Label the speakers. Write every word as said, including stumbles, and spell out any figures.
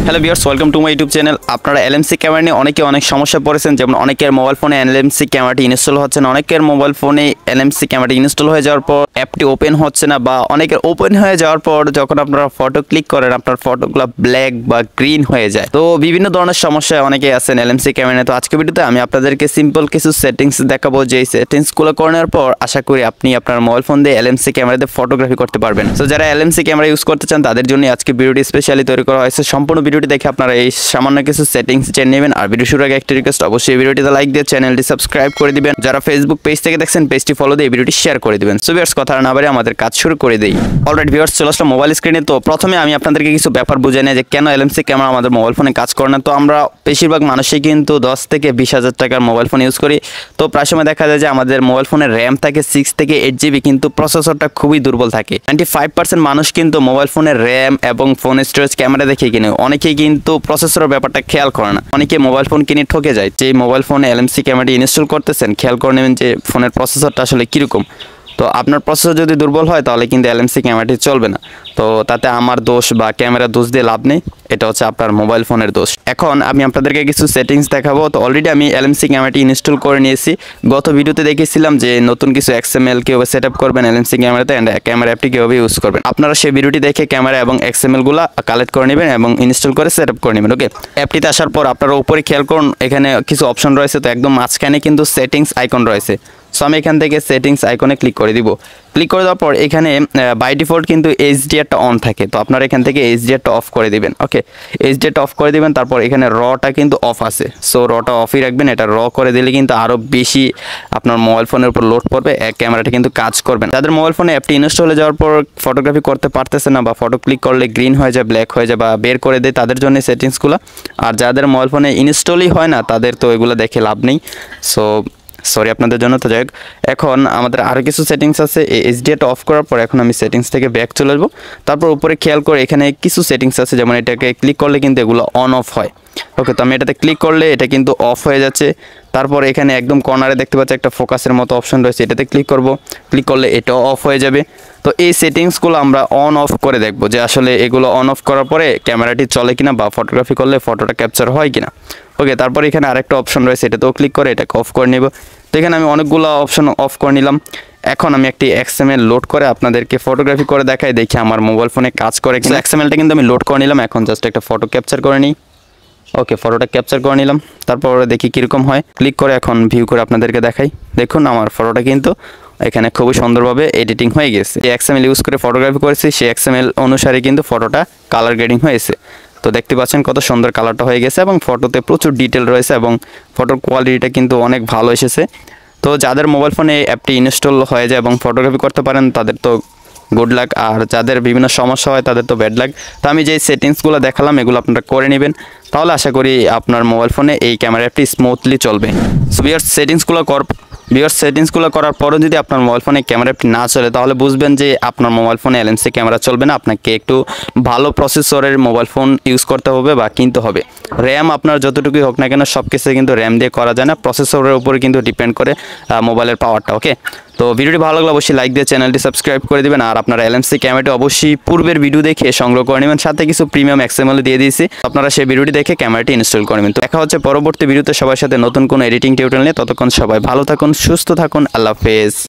Speaker 1: Hello viewers, welcome to my YouTube channel. আপনারা LMC camera নিয়ে অনেকে অনেক সমস্যা পড়েছেন, যেমন অনেকের মোবাইল ফোনে এলএমসি ক্যামেরাটি ইনস্টল হচ্ছে না, অনেকের মোবাইল ফোনে এলএমসি ক্যামেরাটি ইনস্টল হয়ে যাওয়ার পর অ্যাপটি ওপেন হচ্ছে না, বা অনেকের ওপেন হয়ে যাওয়ার পর যখন আপনারা ফটো ক্লিক করেন আপনার ফটোগুলো ব্ল্যাক বা গ্রিন হয়ে যায়। তো বিভিন্ন ধরনের সমস্যায় অনেকে আছেন এলএমসি ক্যামেরা। তো আজকের ভিডিওতে আমি আপনাদেরকে সিম্পল কিছু সেটিংস দেখাবো, যে সেটিংসগুলো করার পর আশা করি আপনি আপনার মোবাইল ফোন দিয়ে এলএমসি ক্যামেরাতে ফটোগ্রাফি করতে পারবেন। তো যারা এলএমসি ক্যামেরা ইউজ করতে চান তাদের জন্য আজকে ভিডিওটি স্পেশালি তৈরি করা হয়েছে। সম্পূর্ণ ভিডিওটি দেখে আপনারা এই সামান্য কিছু সেটিংস জেনে নেবেন। আর ভিডিও শুরুর আগে একটা রিকোয়েস্ট, অবশ্যই ভিডিওটিতে লাইক দিয়ে চ্যানেলটি সাবস্ক্রাইব করে দিবেন। যারা ফেসবুক পেজ থেকে দেখছেন পেজটি ফলো দিয়ে ভিডিওটি শেয়ার করে দিবেন। সো ভিউয়ার্স, কথা না বাড়িয়ে আমাদের কাজ শুরু করে দেই। অলরাইট ভিউয়ার্স, চলে আসলাম মোবাইল স্ক্রিনে। তো প্রথমে আমি আপনাদেরকে কিছু ব্যাপার বুঝিয়ে নেই যে কেন এলএমসি ক্যামেরা আমাদের মোবাইল ফোনে কাজ করে না। তো আমরা বেশিরভাগ মানুষই কিন্তু দশ থেকে বিশ হাজার টাকার মোবাইল ফোন ইউজ করি। তো প্রায় সময় দেখা যায় যে আমাদের মোবাইল ফোনের র্যাম থাকে সিক্স থেকে এইট জিবি, কিন্তু প্রসেসরটা খুবই দুর্বল থাকে। নাইনটি ফাইভ পার্সেন্ট মানুষ কিন্তু মোবাইল ফোনের র্যাম এবং ফোন স্টোরেজ ক্যামেরা দেখে কিনে, অনেকেই কিন্তু প্রসেসরের ব্যাপারটা খেয়াল করে না। অনেকে মোবাইল ফোন কিনে ঠকে যায়। যে মোবাইল ফোনে এলএমসি ক্যামেরাটি ইনস্টল করতেছেন খেয়াল করে নেবেন যে ফোনের প্রসেসরটা আসলে কীরকম। তো আপনার প্রসেসর যদি দুর্বল হয় তাহলে কিন্তু এলএমসি ক্যামেরাটি চলবে না। তো তাতে আমার দোষ বা ক্যামেরার দোষ দিয়ে লাভ নেই, এটা হচ্ছে আপনার মোবাইল ফোনের দোষ। এখন আমি আপনাদেরকে কিছু সেটিংস দেখাবো। তো অলরেডি আমি এলএমসি ক্যামেরাটি ইনস্টল করে নিয়েছি। গত ভিডিওতে দেখেছিলাম যে নতুন কিছু এক্সএমএল কীভাবে সেট আপ করবেন এলএমসি ক্যামেরাতে, অ্যান্ড ক্যামেরা অ্যাপটি কীভাবে ইউজ করবেন। আপনারা সেই ভিডিওটি দেখে ক্যামেরা এবং এক্সএমএলগুলো কালেক্ট করে নেবেন এবং ইনস্টল করে সেট আপ করে নেবেন। ওকে, অ্যাপটিতে আসার পর আপনারা উপরে খেয়াল করুন, এখানে কিছু অপশন রয়েছে। তো একদম মাঝখানে কিন্তু সেটিংস আইকন রয়েছে। সো আমি এখান থেকে সেটিংস আইকনে ক্লিক করে দিব। ক্লিক করে দেওয়ার পর এখানে বাই ডিফল্ট কিন্তু এইচডিআরটা অন থাকে। তো আপনারা এখান থেকে এইচডিআরটা অফ করে দিবেন। ওকে, এইচডিআরটা অফ করে দিবেন। তারপর এখানে রটা কিন্তু অফ আছে, সো রটা অফই রাখবেন। এটা র করে দিলে কিন্তু আরও বেশি আপনার মোবাইল ফোনের উপর লোড পড়বে, ক্যামেরাটা কিন্তু কাজ করবে না। যাদের মোবাইল ফোনে অ্যাপটি ইনস্টল হয়ে যাওয়ার পর ফটোগ্রাফি করতে পারতেছে না, বা ফটো ক্লিক করলে গ্রিন হয়ে যায়, ব্ল্যাক হয়ে যায়, বা বের করে দেয়, তাদের জন্য সেটিংসগুলো। আর যাদের মোবাইল ফোনে ইনস্টলই হয় না তাদের তো এগুলো দেখে লাভ নেই। সো সরি আপনাদের জন্য। তো যাই হোক, এখন আমাদের আরও কিছু সেটিংস আছে। এই এইচডিআরটা অফ করার পর এখন আমি সেটিংস থেকে ব্যাক চলে আসবো। তারপর উপরে খেয়াল করে এখানে কিছু সেটিংস আছে, যেমন এটাকে ক্লিক করলে কিন্তু এগুলো অন অফ হয়। ওকে, তো আমি এটাতে ক্লিক করলে এটা কিন্তু অফ হয়ে যাচ্ছে। তারপর এখানে একদম কর্নারে দেখতে পাচ্ছি একটা ফোকাসের মতো অপশন রয়েছে, এটাতে ক্লিক করব। ক্লিক করলে এটাও অফ হয়ে যাবে। তো এই সেটিংসগুলো আমরা অন অফ করে দেখব যে আসলে এগুলো অন অফ করার পরে ক্যামেরাটি চলে কিনা, বা ফটোগ্রাফি করলে ফটোটা ক্যাপচার হয় কিনা। ওকে, তারপর এখানে আরেকটা অপশন রয়েছে, এটাতেও ক্লিক করে এটাকে অফ করে নেব। তো এখানে আমি অনেকগুলো অপশন অফ করে নিলাম। এখন আমি একটি এক্সএমএল লোড করে আপনাদেরকে ফটোগ্রাফি করে দেখাই, দেখি আমার মোবাইল ফোনে কাজ করে কিনা। এক্সএমএলটা কিন্তু আমি লোড করে নিলাম। এখন জাস্ট একটা ফটো ক্যাপচার করে নিই। ওকে, ফটোটা ক্যাপচার করে নিলাম। তারপর দেখি কীরকম হয়। ক্লিক করে এখন ভিউ করে আপনাদেরকে দেখাই। দেখুন আমার ফটোটা কিন্তু এখানে খুবই সুন্দরভাবে এডিটিং হয়ে গেছে। যে এক্সএমএল ইউজ করে ফটোগ্রাফি করেছি সেই এক্সএমএল অনুসারে কিন্তু ফটোটা কালার গ্রেডিং হয়েছে। তো দেখতে পাচ্ছেন কত সুন্দর কালারটা হয়ে গেছে, এবং ফটোতে প্রচুর ডিটেল রয়েছে, এবং ফটোর কোয়ালিটিটা কিন্তু অনেক ভালো এসেছে। তো যাদের মোবাইল ফোনে অ্যাপটি ইনস্টল হয়ে যায় এবং ফটোগ্রাফি করতে পারেন তাদের তো গুড লাক, আর যাদের বিভিন্ন সমস্যা হয় তাদের তো ব্যাড লাক। তো আমি যেই সেটিংসগুলো দেখালাম এগুলো আপনারা করে নেবেন, তাহলে আশা করি আপনার মোবাইল ফোনে এই ক্যামেরা অ্যাপটি স্মুথলি চলবে। সো ভিউয়ার্স, সেটিংসগুলো কর ভিউয়ার্স সেটিংসগুলো করার পরও যদি আপনার মোবাইল ফোনে ক্যামেরা অ্যাপটি না চলে তাহলে বুঝবেন যে আপনার মোবাইল ফোনে এলএমসি ক্যামেরা চলবে না। আপনাকে একটু ভালো প্রসেসরের মোবাইল ফোন ইউজ করতে হবে বা কিনতে হবে। র্যাম আপনার যতটুকুই হোক না কেন সব কিছু কিন্তু র্যাম দিয়ে করা যায় না, প্রসেসরের উপরে কিন্তু ডিপেন্ড করে মোবাইলের পাওয়ারটা। ওকে, তো ভিডিওটি ভালো লাগলে অবশ্যই লাইক দিয়ে চ্যানেলটি সাবস্ক্রাইব করে দেবেন। আর আপনারা এলএমসি ক্যামেরাটি অবশ্যই পূর্বের ভিডিও দেখে সংগ্রহ করে নেবেন, সাথে কিছু প্রিমিয়াম এক্সএমএল দিয়ে দিয়েছি, আপনারা সেই ভিডিওটি দেখে ক্যামেরাটি ইনস্টল করে নেবেন। তো দেখা হচ্ছে পরবর্তী ভিডিওতে সবার সাথে নতুন কোনো এডিটিং টিউটোরিয়াল নিয়ে। ততক্ষণ সবাই ভালো থাকুন, সুস্থ থাকুন, আল্লাহ হাফেজ।